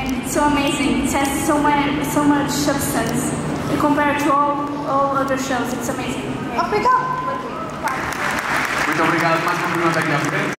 and it's so amazing. It has so much substance compared to all other shows. It's amazing. Obrigado. Muito obrigado. Mais uma pergunta aqui à frente.